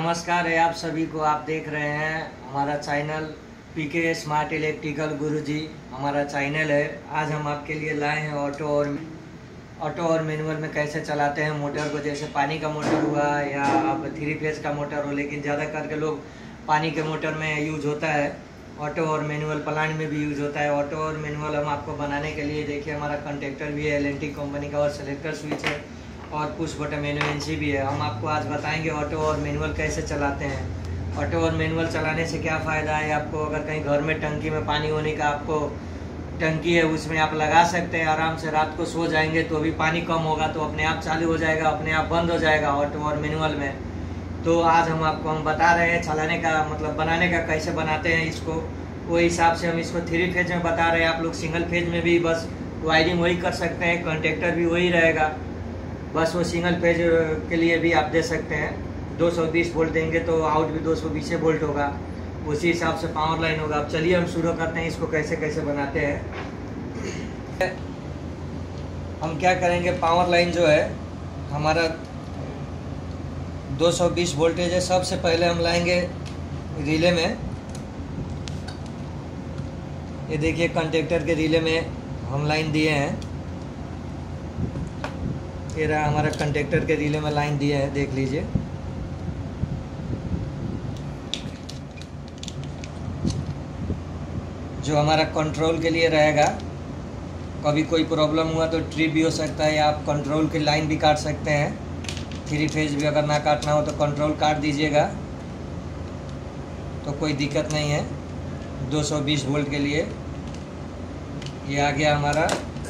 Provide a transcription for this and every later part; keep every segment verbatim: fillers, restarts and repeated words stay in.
नमस्कार है आप सभी को। आप देख रहे हैं हमारा channel PK smart electrical Guruji हमारा चैनल है। आज हम आपके लिए लाए हैं ऑटो और ऑटो और मैनुअल में कैसे चलाते हैं मोटर को। जैसे पानी का मोटर हुआ या अब थ्री फेज का मोटर हो, लेकिन ज़्यादा करके लोग पानी के मोटर में यूज होता है। ऑटो और मैनुअल प्लांट में भी यूज होता है। ऑटो और मैनुअल हम आपको बनाने के लिए देखिए हमारा कंटेक्टर भी है एल एन टी कंपनी का, और सेलेक्टर स्विच है और push button N O N C भी है। हम आपको आज बताएंगे ऑटो और मैनुअल कैसे चलाते हैं। ऑटो और मैनुअल चलाने से क्या फ़ायदा है आपको। अगर कहीं घर में टंकी में पानी होने का आपको टंकी है, उसमें आप लगा सकते हैं। आराम से रात को सो जाएंगे तो अभी पानी कम होगा तो अपने आप चालू हो जाएगा, अपने आप बंद हो जाएगा ऑटो और मैनुअल में। तो आज हम आपको हम बता रहे हैं चलाने का मतलब बनाने का कैसे बनाते हैं इसको। वो हिसाब से हम इसको थ्री फेज में बता रहे हैं। आप लोग सिंगल फेज में भी बस वायरिंग वही कर सकते हैं, कंटेक्टर भी वही रहेगा। बस वो सिंगल पेज के लिए भी आप दे सकते हैं। दो सौ बीस वोल्ट देंगे तो आउट भी दो सौ बीस वोल्ट होगा, उसी हिसाब से पावर लाइन होगा। अब चलिए हम शुरू करते हैं इसको कैसे कैसे बनाते हैं। हम क्या करेंगे, पावर लाइन जो है हमारा दो सौ बीस वोल्टेज है। सबसे पहले हम लाएंगे रिले में। ये देखिए कंटेक्टर के रिले में हम लाइन दिए हैं। ये रहा हमारा कंटेक्टर के रिले में लाइन दिए हैं, देख लीजिए। जो हमारा कंट्रोल के लिए रहेगा, कभी कोई प्रॉब्लम हुआ तो ट्रिप भी हो सकता है, या आप कंट्रोल की लाइन भी काट सकते हैं। थ्री फेज भी अगर ना काटना हो तो कंट्रोल काट दीजिएगा तो कोई दिक्कत नहीं है। दो सौ बीस वोल्ट के लिए ये आ गया हमारा।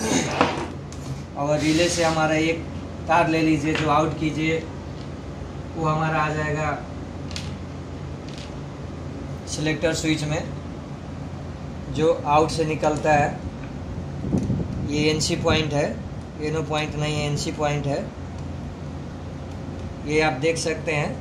और रिले से हमारा एक तार ले लीजिए, जो आउट कीजिए वो हमारा आ जाएगा सिलेक्टर स्विच में, जो आउट से निकलता है। ये एन सी पॉइंट है, एनो पॉइंट नहीं है, एन सी पॉइंट है। ये आप देख सकते हैं,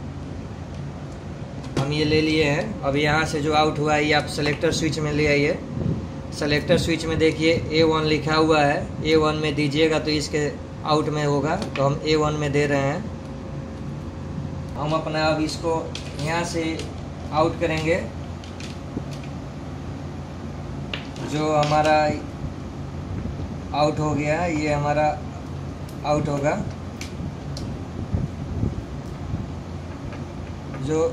हम ये ले लिए हैं। अब यहाँ से जो आउट हुआ है ये आप सेलेक्टर स्विच में ले आइए। सेलेक्टर स्विच में देखिए ए वन लिखा हुआ है, ए वन में दीजिएगा तो इसके आउट में होगा, तो हम ए वन में दे रहे हैं। हम अपना अब इसको यहाँ से आउट करेंगे। जो हमारा आउट हो गया ये हमारा आउट होगा। जो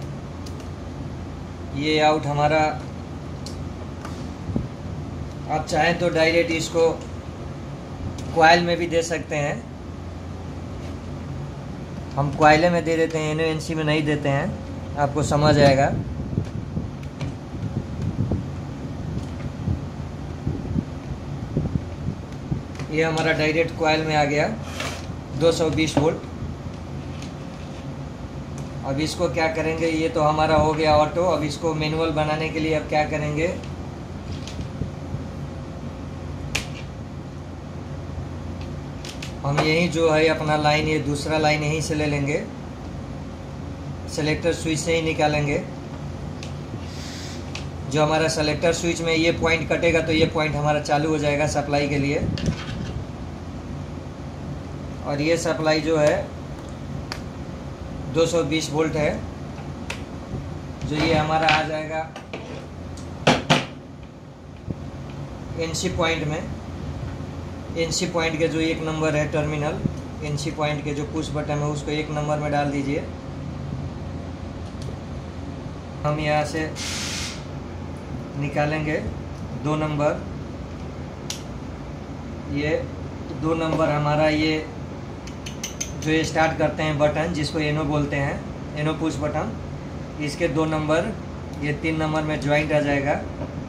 ये आउट हमारा, आप चाहें तो डायरेक्ट इसको कॉइल में भी दे सकते हैं। हम कॉइल में दे देते हैं, एन ओ एन सी में नहीं देते हैं, आपको समझ आएगा। ये हमारा डायरेक्ट कॉइल में आ गया दो सौ बीस वोल्ट। अब इसको क्या करेंगे, ये तो हमारा हो गया ऑटो। अब इसको मैनुअल बनाने के लिए अब क्या करेंगे, हम यही जो है अपना लाइन, ये दूसरा लाइन यहीं से ले लेंगे, सेलेक्टर स्विच से ही निकालेंगे। जो हमारा सेलेक्टर स्विच में ये पॉइंट कटेगा तो ये पॉइंट हमारा चालू हो जाएगा सप्लाई के लिए। और ये सप्लाई जो है दो सौ बीस वोल्ट है, जो ये हमारा आ जाएगा एन सी पॉइंट में। एन सी पॉइंट के जो एक नंबर है टर्मिनल, एन सी पॉइंट के जो पुश बटन है उसको एक नंबर में डाल दीजिए। हम यहाँ से निकालेंगे दो नंबर। ये दो नंबर हमारा, ये जो ये स्टार्ट करते हैं बटन जिसको एनो बोलते हैं, एनो पुश बटन, इसके दो नंबर ये तीन नंबर में ज्वाइंट आ जाएगा।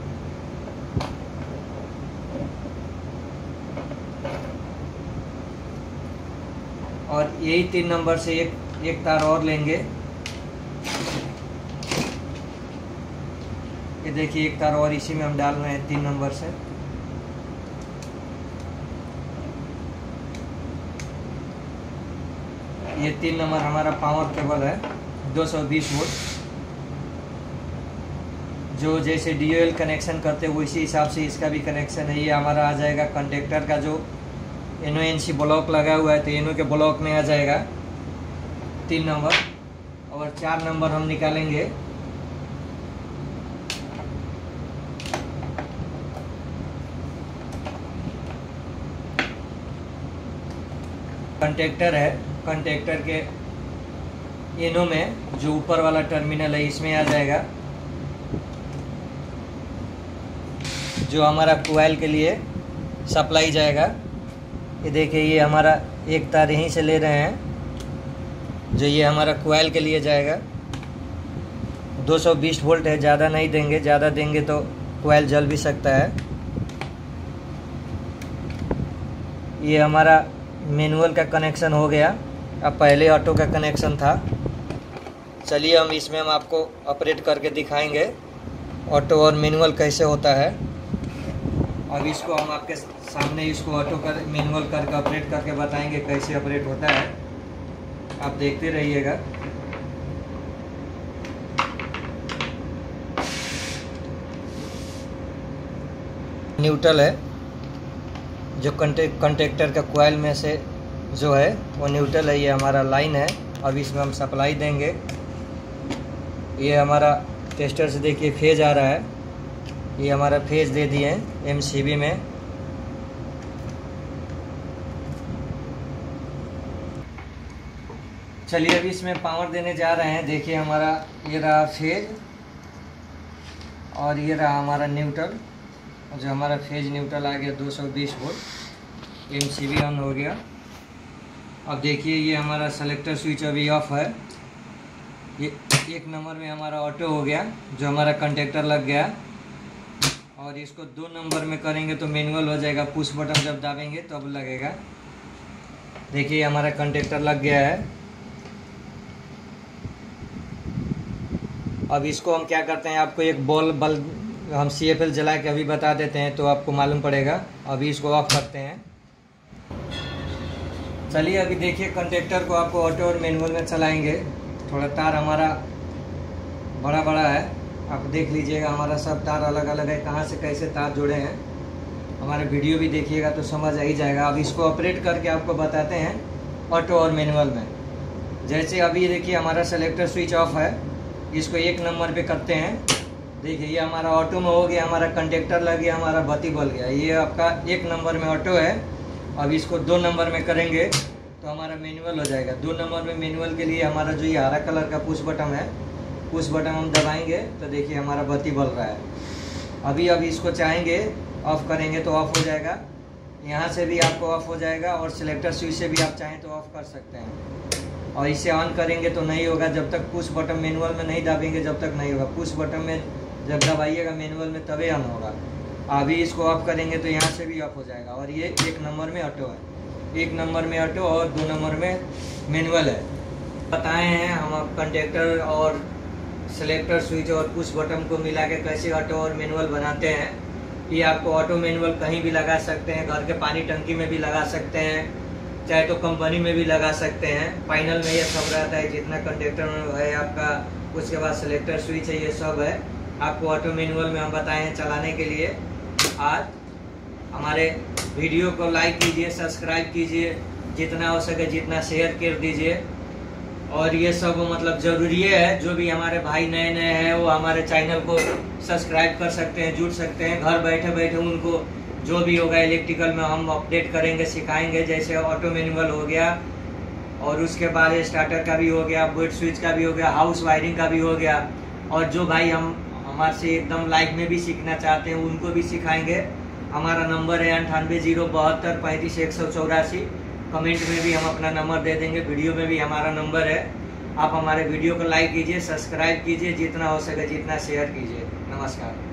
और यही तीन नंबर से एक एक तार और लेंगे। ये देखिए एक तार और इसी में हम डाल रहे हैं तीन नंबर से। ये तीन नंबर हमारा पावर केबल है दो सौ बीस वोल्ट। जो जैसे डी ओ एल कनेक्शन करते हैं उसी हिसाब से इसका भी कनेक्शन है। ये हमारा आ जाएगा कंडक्टर का जो N O N C block लगा हुआ है, तो एनो के ब्लॉक में आ जाएगा तीन नंबर। और चार नंबर हम निकालेंगे। कंटेक्टर है, कंटेक्टर के इनों में जो ऊपर वाला टर्मिनल है इसमें आ जाएगा, जो हमारा कोयल के लिए सप्लाई जाएगा। ये देखिए, ये हमारा एक तार यहीं से ले रहे हैं, जो ये हमारा कोयल के लिए जाएगा। दो सौ बीस वोल्ट है, ज़्यादा नहीं देंगे, ज़्यादा देंगे तो कोयल जल भी सकता है। ये हमारा मैनुअल का कनेक्शन हो गया, अब पहले ऑटो का कनेक्शन था। चलिए हम इसमें हम आपको ऑपरेट करके दिखाएंगे ऑटो और मैनुअल कैसे होता है। अब इसको हम आपके सामने इसको ऑटो कर मैनुअल करके ऑपरेट करके बताएंगे कैसे ऑपरेट होता है, आप देखते रहिएगा। न्यूट्रल है, जो कंटेक्ट कंटेक्टर का कोयल में से जो है वो न्यूट्रल है। ये हमारा लाइन है, अब इसमें हम सप्लाई देंगे। ये हमारा टेस्टर से देखिए फेज आ रहा है, ये हमारा फेज दे दिए हैं एमसीबी में। चलिए अभी इसमें पावर देने जा रहे हैं। देखिए हमारा ये रहा फेज और ये रहा हमारा न्यूट्रल। जो हमारा फेज न्यूट्रल आ गया दो सौ बीस वोल्ट, एमसीबी ऑन हो गया। अब देखिए ये हमारा सेलेक्टर स्विच अभी ऑफ है। ये एक नंबर में हमारा ऑटो हो गया, जो हमारा कंटेक्टर लग गया। और इसको दो नंबर में करेंगे तो मैनुअल हो जाएगा, पुश बटन जब दाबेंगे तब तो लगेगा। देखिए हमारा कंटेक्टर लग गया है। अब इसको हम क्या करते हैं, आपको एक बॉल बल्ब हम सी एफ एल जला के अभी बता देते हैं तो आपको मालूम पड़ेगा। अभी इसको ऑफ करते हैं। चलिए अभी देखिए कंटेक्टर को आपको ऑटो और मैनुअल में चलाएंगे। थोड़ा तार हमारा बड़ा बड़ा है, आप देख लीजिएगा। हमारा सब तार अलग अलग है, कहाँ से कैसे तार जुड़े हैं हमारे वीडियो भी देखिएगा तो समझ आ ही जाएगा। अब इसको ऑपरेट करके आपको बताते हैं ऑटो और मैनुअल में। जैसे अभी देखिए हमारा सेलेक्टर स्विच ऑफ है, इसको एक नंबर पे करते हैं। देखिए ये हमारा ऑटो में हो गया, हमारा कंटेक्टर लग गया, हमारा बत्ती बल गया। ये आपका एक नंबर में ऑटो है। अब इसको दो नंबर में करेंगे तो हमारा मैनुअल हो जाएगा। दो नंबर में मैनुअल के लिए हमारा जो ये हरा कलर का पुश बटन है, पुश बटन हम दबाएंगे तो देखिए हमारा बत्ती बल रहा है। अभी अभी इसको चाहेंगे ऑफ़ करेंगे तो ऑफ़ हो जाएगा, यहाँ से भी आपको ऑफ़ हो जाएगा और सिलेक्टर स्विच से भी आप चाहें तो ऑफ़ कर सकते हैं। और इसे ऑन करेंगे तो नहीं होगा जब तक पुश बटन मैनुअल में नहीं दबाएंगे, जब तक नहीं होगा। पुश बटन में जब दबाइएगा मैनुअल में तभी ऑन होगा। अभी इसको ऑफ़ करेंगे तो यहाँ से भी ऑफ़ हो जाएगा। और ये एक नंबर में ऑटो है, एक नंबर में ऑटो और दो नंबर में मैनुअल है। बताए हैं हम कंटेक्टर और सेलेक्टर स्विच और पुश बटन को मिला के कैसे ऑटो और मैनुअल बनाते हैं। ये आपको ऑटो मैनुअल कहीं भी लगा सकते हैं, घर के पानी टंकी में भी लगा सकते हैं, चाहे तो कंपनी में भी लगा सकते हैं। फाइनल में ये सब रहता है, जितना कंटेक्टर है आपका, उसके बाद सेलेक्टर स्विच है, ये सब है। आपको ऑटो मैनुअल में हम बताए हैं चलाने के लिए। आज हमारे वीडियो को लाइक कीजिए, सब्सक्राइब कीजिए, जितना हो सके जितना शेयर कर दीजिए। और ये सब मतलब ज़रूरी है, जो भी हमारे भाई नए नए हैं वो हमारे चैनल को सब्सक्राइब कर सकते हैं, जुड़ सकते हैं। घर बैठे बैठे उनको जो भी होगा इलेक्ट्रिकल में हम अपडेट करेंगे, सिखाएंगे। जैसे ऑटो मैनुअल हो गया और उसके बाद स्टार्टर का भी हो गया, बोर्ड स्विच का भी हो गया, हाउस वायरिंग का भी हो गया। और जो भाई हम हमारे से एकदम लाइव में भी सीखना चाहते हैं उनको भी सिखाएंगे। हमारा नंबर है अंठानवे जीरो बहत्तर पैंतीस एक सौ चौरासी। कमेंट में भी हम अपना नंबर दे देंगे, वीडियो में भी हमारा नंबर है। आप हमारे वीडियो को लाइक कीजिए, सब्सक्राइब कीजिए, जितना हो सके जितना शेयर कीजिए। नमस्कार।